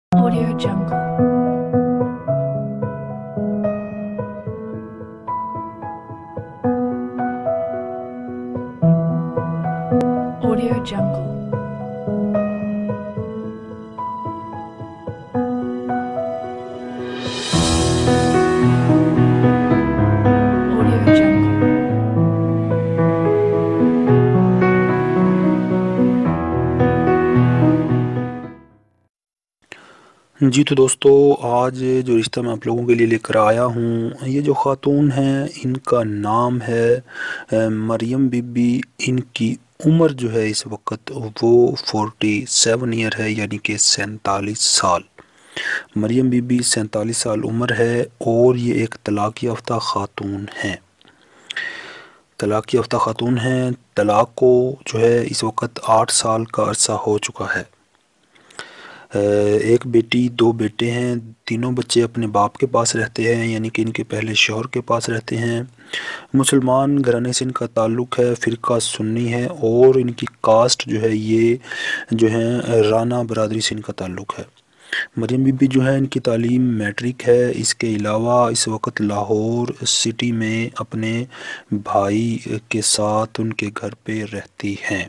Audio Jungle. Audio Jungle. Audio Jungle. جی تو دوستو، آج جو رشتہ میں آپ لوگوں کے لیے لے کر آیا ہوں، یہ جو خاتون ہیں ان کا نام ہے مریم بی بی۔ ان کی عمر جو ہے اس وقت وہ 47 ایئر ہے، یعنی کہ 47 سال۔ مریم بی بی 47 سال عمر ہے اور یہ ایک طلاق یافتہ خاتون ہیں۔ طلاق یافتہ خاتون ہیں۔ طلاق کو جو ہے اس وقت 8 سال کا عرصہ ہو چکا ہے۔ ایک بیٹی، 2 بیٹے ہیں۔ تینوں بچے اپنے باپ کے پاس رہتے ہیں، یعنی کہ ان کے پہلے شوہر کے پاس رہتے ہیں۔ مسلمان گھرانے سے ان کا تعلق ہے، فرقہ سنی ہے، اور ان کی کاسٹ جو ہے یہ جو ہے رانا برادری سے ان کا تعلق ہے۔ مریم بی بی جو ہے ان کی تعلیم میٹرک ہے۔ اس کے علاوہ اس وقت لاہور سٹی میں اپنے بھائی کے ساتھ ان کے گھر پہ رہتی ہیں۔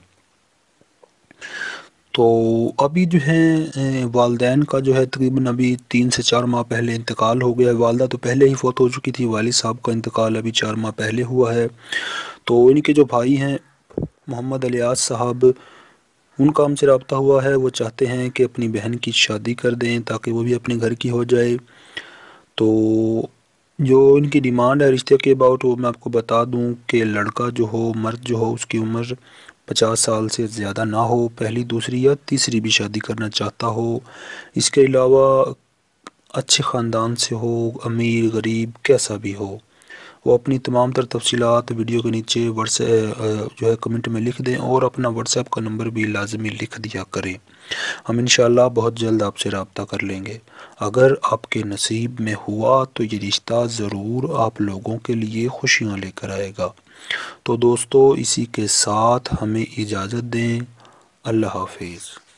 تو ابھی جو ہے والدین کا جو ہے تقریباً ابھی 3 سے 4 ماہ پہلے انتقال ہو گیا ہے۔ والدہ تو پہلے ہی فوت ہو چکی تھی، والد صاحب کا انتقال ابھی 4 ماہ پہلے ہوا ہے۔ تو ان کے جو بھائی ہیں محمد الیاس صاحب، ان کا ہم سے رابطہ ہوا ہے۔ وہ چاہتے ہیں کہ اپنی بہن کی شادی کر دیں تاکہ وہ بھی اپنے گھر کی ہو جائے۔ تو جو ان کی ڈیمانڈ ہے رشتے کے اباؤٹ، وہ میں آپ کو بتا دوں کہ لڑکا جو ہو، مرد جو ہو، اس کی عمر 50 سال سے زیادہ نہ ہو، پہلی، دوسری یا تیسری بھی شادی کرنا چاہتا ہو۔ اس کے علاوہ اچھے خاندان سے ہو، امیر غریب کیسا بھی ہو۔ وہ اپنی تمام تر تفصیلات ویڈیو کے نیچے جو ہے کمنٹ میں لکھ دیں، اور اپنا واٹس ایپ کا نمبر بھی لازمی لکھ دیا کریں۔ ہم انشاءاللہ بہت جلد آپ سے رابطہ کر لیں گے۔ اگر آپ کے نصیب میں ہوا تو یہ رشتہ ضرور آپ لوگوں کے لیے خوشیاں لے کر آئے گا۔ تو دوستو، اسی کے ساتھ ہمیں اجازت دیں۔ اللہ حافظ۔